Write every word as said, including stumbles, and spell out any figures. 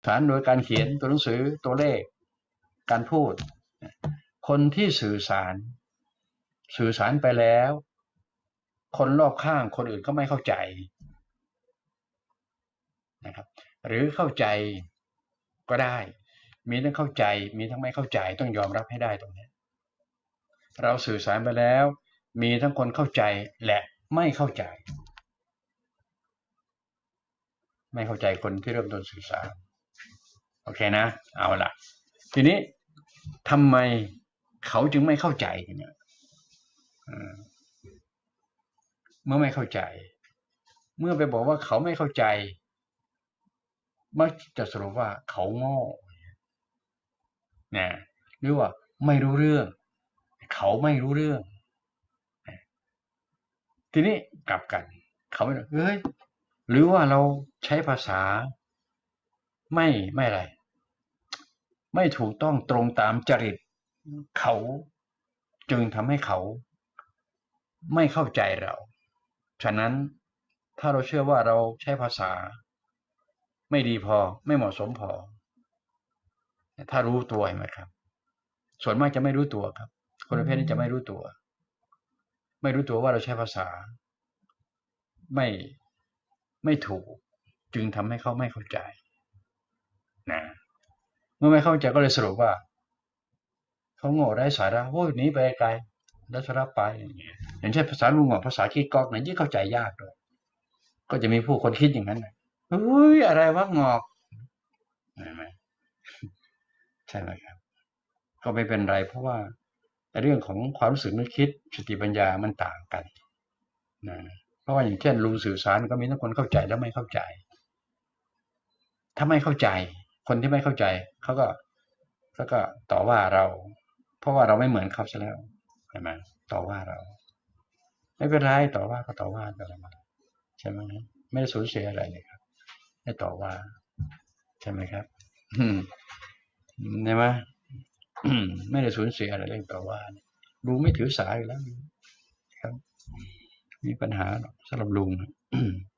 สารโดยการเขียนตัวหนังสือตัวเลขการพูดคนที่สื่อสารสื่อสารไปแล้วคนรอบข้างคนอื่นก็ไม่เข้าใจนะครับหรือเข้าใจก็ได้มีทั้งเข้าใจมีทั้งไม่เข้าใจต้องยอมรับให้ได้ตรงนี้เราสื่อสารไปแล้วมีทั้งคนเข้าใจและไม่เข้าใจไม่เข้าใจคนที่เริ่มต้นสื่อสารโอเคนะเอาล่ะทีนี้ทำไมเขาจึงไม่เข้าใจเนี่ยเมื่อไม่เข้าใจเมื่อไปบอกว่าเขาไม่เข้าใจมักจะสรุปว่าเขาโง่นะหรือว่าไม่รู้เรื่องเขาไม่รู้เรื่องทีนี้กลับกันเขาไม่เฮ้ยหรือว่าเราใช้ภาษาไม่ไม่อะไรไม่ถูกต้องตรงตามจริตเขาจึงทำให้เขาไม่เข้าใจเราฉะนั้นถ้าเราเชื่อว่าเราใช้ภาษาไม่ดีพอไม่เหมาะสมพอถ้ารู้ตัวไหมครับส่วนมากจะไม่รู้ตัวครับคนประเภทนี้จะไม่รู้ตัวไม่รู้ตัวว่าเราใช้ภาษาไม่ไม่ถูกจึงทำให้เขาไม่เข้าใจนะเมื่อไม่เข้าใจก็เลยสรุปว่าเขาโง่ไร้สาระโอ้ยหนีไปไกลไร้สาระไปอย่างเงี้ยอย่างเช่นภาษาลุงงอกภาษาขี้ก๊อกเนี่ยยิ่งเข้าใจยากเลยก็จะมีผู้คนคิดอย่างนั้นนะเฮ้ยอะไรวะงอกใช่ไหมใช่ไหมครับก็ไม่เป็นไรเพราะว่าเรื่องของความรู้สึกนึกคิดสติปัญญามันต่างกันนะเพราะว่าอย่างเช่นลุงสื่อสารก็มีทั้งคนเข้าใจและไม่เข้าใจถ้าไม่เข้าใจคนที่ไม่เข้าใจเขาก็เขาก็ต่อว่าเราเพราะว่าเราไม่เหมือนเขาซะแล้วใช่ไหมต่อว่าเราไม่เป็นไรต่อว่าก็ต่อว่ากันมาใช่ไหมไม่ได้สูญเสียอะไรเลยครับไม่ต่อว่าใช่ไหมครับอืมใช่ไหมไม่ได้สูญเสียอะไรเรื่องต่อว่าลุงไม่ถือสาอยู่แล้วครับมีปัญหาสำหรับลุง